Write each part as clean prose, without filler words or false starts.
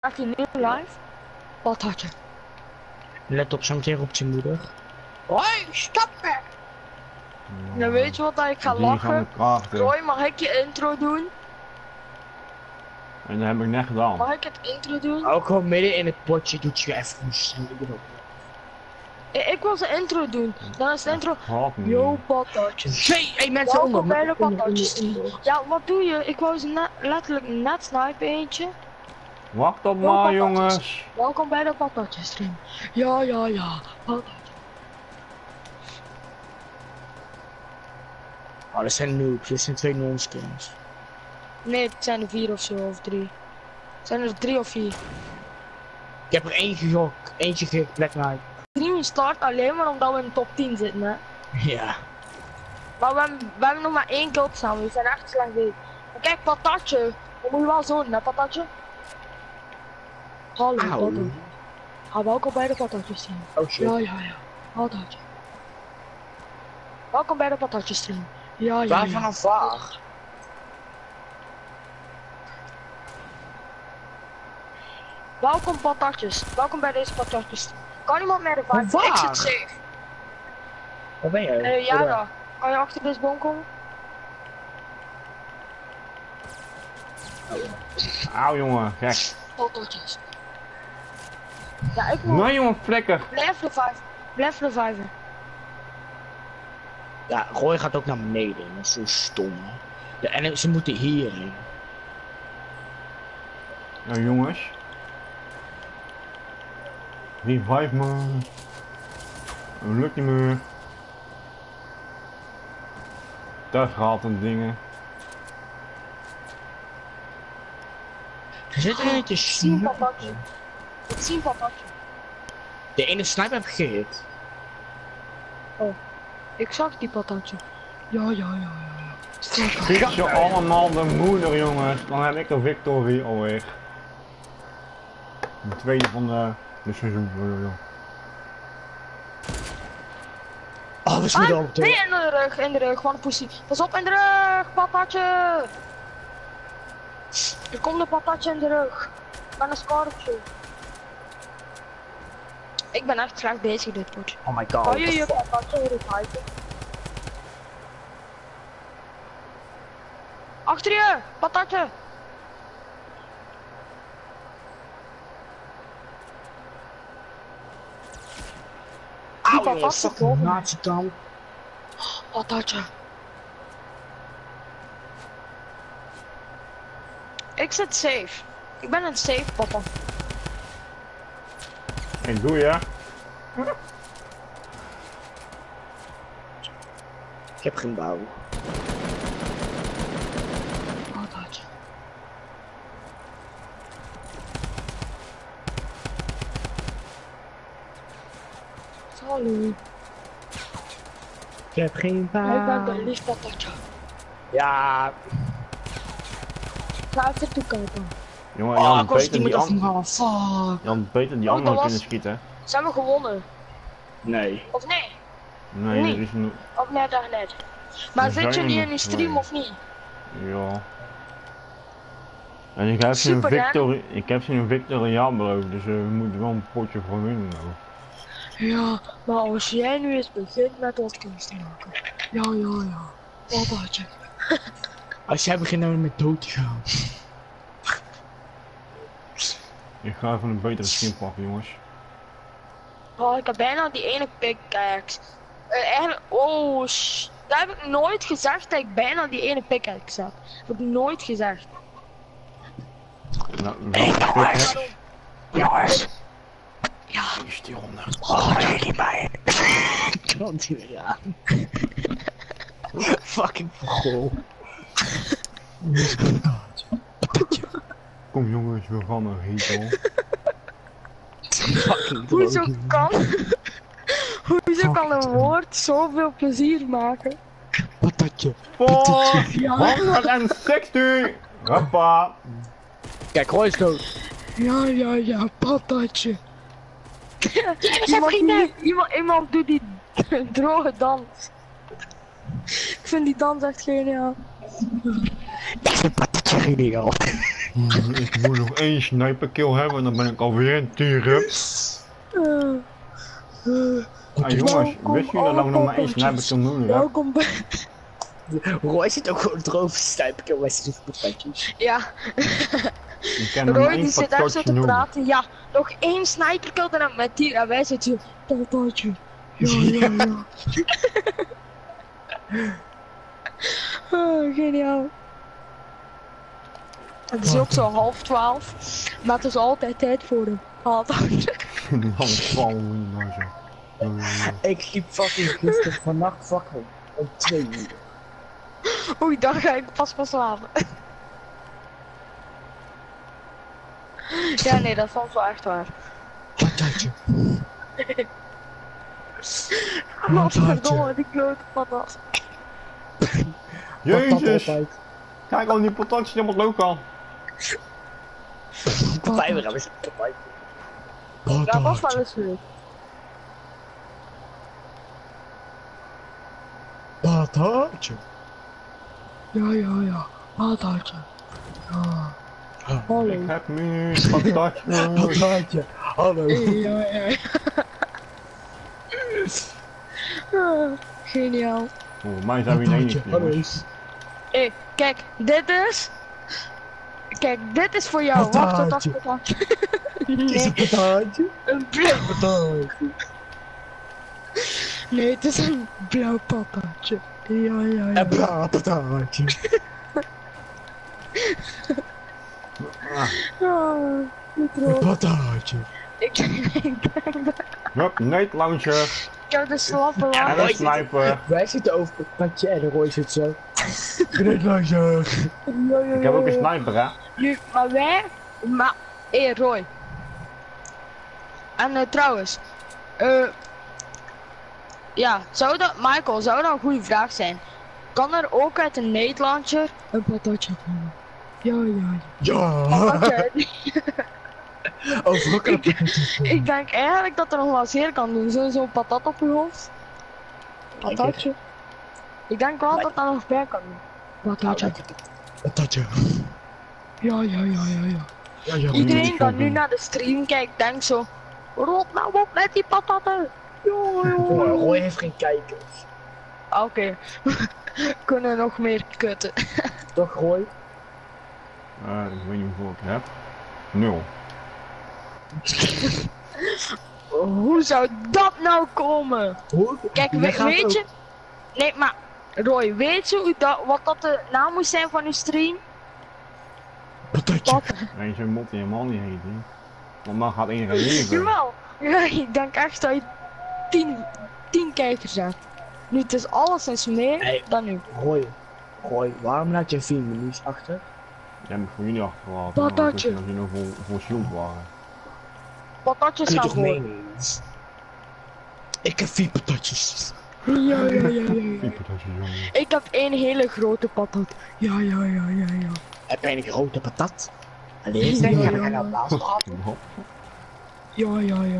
Staat hij nu live? Wat had je? Let op, zometeen roept zijn moeder. Hoi, stop me! Nou weet je wat, ik ga lachen. Roy, mag ik je intro doen? En dat heb ik net gedaan. Mag ik het intro doen? Ook gewoon midden in het potje doet je even een stem erop. Ik wil zijn intro doen. Dan is de intro. Yo, patatjes. Hey mensen onder. Welkom bij de patatjes. Ja, wat doe je? Ik wou ze letterlijk net snipen eentje. Wacht op maar jongens. Welkom bij de patatjes stream. Ja, patatjes. Oh, dat zijn noobs, dit zijn 2 non-skins. Nee, het zijn er 4 of zo, of 3. Zijn er 3 of 4? Ik heb er eentje gegeven, Black Knight. Stream start alleen maar omdat we in de top 10 zitten, hè. Ja. Maar we hebben nog maar 1 kill samen, we zijn echt slecht bezig. Maar kijk, patatje. Dat moet je wel zo doen, hè, patatje? Hallo, patatje. Ga welkom bij de patatjes stream. Oh shit. Ja, patatje. Welkom bij de patatjes stream. Ja. Waar vanaf waar? Welkom patatjes. Welkom bij deze patatjes. Kan iemand mij de vibe? Ik zit safe. Waar ben jij? Ja dan. Kan je achter deze boom komen? Auw jongen, gek. Patatjes. Ja, ik moet... Nee jongen, vlekker. Blijf reviven. Ja, Roy gaat ook naar beneden, dat is zo stom. Ja, en ze moeten hierin. Nou jongens. Revive me. Lukt niet meer. Daar gaat een dingen. Er zit er eentje sniper. Ik zie een patatje. De ene sniper heb ik gehit. Oh, ik zag die patatje. Ja. Schiet je allemaal de moeder jongens, dan heb ik de victorie alweer. De tweede van de seizoen. Oh, we schieten op Nee, in de rug, gewoon een poesie. Pas op, in de rug, patatje! Er komt een patatje in de rug. Ik ben een scorpio. Ik ben echt graag bezig dit potje. Oh my god. Kan je patatje reviven? Achter je, patatje! Auw, patatje fucking nazi-kamp. Patatje. Ik zit safe. Ik ben een safe, papa. En doe je? Ik heb geen bouw. Patatje. Hallo. Ik heb geen bouw. Ik ben een lief patatje. Ja. Ga even toekijken. Jongen, Oh, Jan ik was beter die afgevallen. Fuck. Jan beter die Oh, andere dat kunnen was- schieten. Zijn we gewonnen? Nee. Of nee? Nee, Nee. dat is nu. Of net echt net. Maar We zit je zijn niet er in die nog stream twee. of niet? Ja. En ik heb ze een Super, victory. Ik heb ze een victoriaal beloofd, dus we moeten wel een potje voor winnen. Nou. Ja, maar als jij nu eens begint met wat kunst te maken. Ja. Patatje. Als jij begint nou met dood te gaan. Ik ga even een betere skin pakken, jongens. Oh, ik heb bijna die ene pickaxe. Eigenlijk, dat heb ik nooit gezegd dat ik bijna die ene pickaxe had. Dat heb ik nooit gezegd. Nou, Jongens. Ja. is die 100. Oh, jullie bij. Komt hij weer aan. Fucking vergol. Kom jongens, we gaan naar Hetel. Fucking Hoezo broken. kan... Hoezo kan een woord zoveel plezier maken? Patatje. Voor Ja. 160! Hoppa! Kijk, Roy is dood. Ja, patatje. vrienden. Iemand doet die droge dans. Ik vind die dans echt geniaal. Ik vind patatje geniaal. Ik moet nog 1 sniperkill hebben en dan ben ik alweer een tier-up. Ah jongens, wist jullie dat ik nog maar 1 sniperkill nodig heb? Welkom bij... Roy zit ook gewoon erover stijpen. Ik heb wel eens patatjes. Ja. Ik ken nog maar Roy 1 die zit daar zo patatje te nodig. praten. Ja, nog 1 sniperkill en dan met die en wij zitten zo... Patatje. Ja. Oh, geniaal. Het is ook zo 11:30, maar het is altijd tijd voor een patatje. Ik liep fucking gisteren vannacht fucking om 2 uur. Oei, dan ga ik pas slapen. Ja, nee, dat is soms wel echt waar. Patatje. Godverdomme, die klote patat. Jezus! Kijk al die patatjes, dat wordt leuk al. Partij weer hebben ze patatje. Dat was wel eens leuk. Patatje. Ja, patatje. Ja. Hallo. Ik heb nu patatje. Patatje. Hallo. Ja. Geniaal. Volgens mij zijn we in één Hallo. Hé, kijk, dit is... Kijk, dit is voor jou. Wacht tot dat patatje. Is het patatje? Een blauw... Patatje. Nee, het is een blauw patatje. Ja. Een blauw patatje. Oh, niet Een rood. patatje. Ik denk dat... Hup, night launcher. Ik heb de slappe En laag. een sniper. Wij zitten over het patatje en Roy zit zo. Grenade launcher. Ik heb ook een sniper hè. Nu, maar wij... Maar... Hé, Roy. En trouwens... Ja, Michael, zou dat een goede vraag zijn? Kan er ook uit een night launcher een patatje komen? Ja. Patatje. Over elkaar patatje. Ik denk eigenlijk dat er nog wel zeer kan doen. Zo'n patat op je hoofd. Patatje. Ik denk wel dat dat nog bij kan doen. Patatje. Patatje. Ja. Ja. Iedereen dat nu naar de stream kijkt, denkt zo... Rot nou op met die patatten. Roy heeft geen kijkers. Oké. Kunnen nog meer kutten. Toch Roy? Ik weet niet hoeveel ik heb. 0. Hoe zou dat nou komen? Hoe? Kijk, Jij gaat weet ook- je... Nee, maar... Roy, weet je wat dat de naam moest zijn van uw stream? Patatje. Wat? Nee, zo'n mot die helemaal niet heet. Hè. Want dan gaat iedereen leven. Jawel. Ja, ik denk echt dat je 10 kijkers hebt. Nu, het is alleszins meer Hey. dan nu. Roy, waarom laat je 4 menus achter? Die heb ik voor jullie achtergelaten. Patatje. Dat jullie nog voor shield waren. Patatjes Kun je gaan toch voor. meenemen? Ik heb 4 patatjes. Ja. Die patatje jongen. Ik heb 1 hele grote patat. Ja. Heb jij een grote patat? Alleen denk Ja. ik aan een blaas gehad. Ja.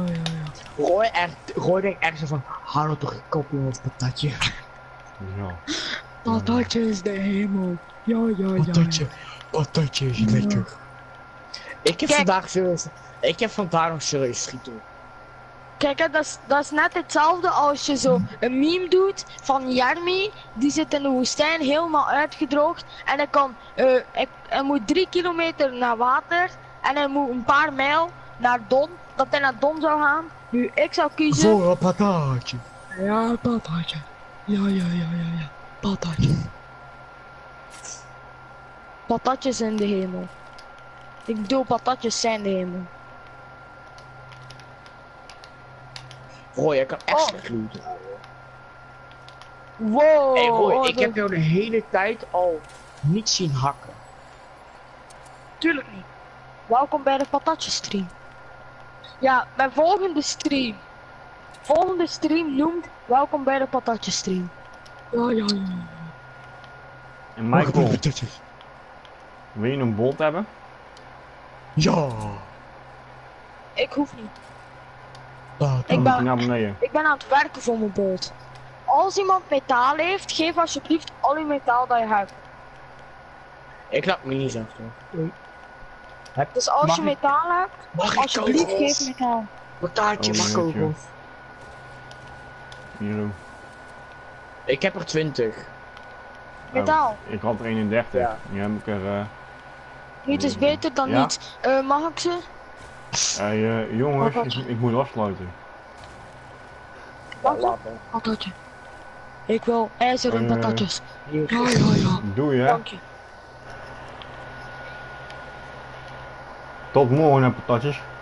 Roy denkt echt zo van, hou nou toch een kopje met patatje. Ja. Patatje is de hemel. Ja. Patatje is lekker. Ik heb Kijk. vandaag serieus, ik heb vandaag nog serieus schieten. Kijk, hè, dat is net hetzelfde als je zo een meme doet van Jeremy. Die zit in de woestijn helemaal uitgedroogd. En hij moet 3 kilometer naar water. En hij moet een paar mijl naar Don. Dat hij naar Don zou gaan. Nu, ik zou kiezen... Voor een patatje. Ja, patatje. Ja. Patatje. Patatjes in de hemel. Ik bedoel, patatjes zijn de hemel. Roy, ik kan echt Oh. slecht looten. Wow. Hey Roy, oh, ik heb jou de hele tijd al niet zien hakken. Tuurlijk niet. Welkom bij de patatjestream. Ja, mijn volgende stream. Volgende stream noemt welkom bij de patatjestream. Ja. En Michael, Patatjes. wil je een bolt hebben? Ja. Ik hoef niet. Patat. Ik Dan moet je ben, naar beneden. ik ben aan het werken voor mijn boot. Als iemand metaal heeft, geef alsjeblieft al uw metaal dat je hebt. Ik laat me niet achter. Doei. Dus als je Mag ik- metaal hebt, Mag ik alsjeblieft kogels? geef metaal. Metaaltje, Oh, mag jeetje. kogels. Hier doen. Ik heb er 20. Metaal. Ik had er 31. Ja. Nu heb ik er... Niet is beter dan Ja. niets. Mag ik ze? jongens, Oh, God. ik moet afsluiten. Mag ik? Patatje. Ik wil ijzeren patatjes. Hier. Ja, ja, ja. Doei hè. Dank je. Tot morgen hè patatjes.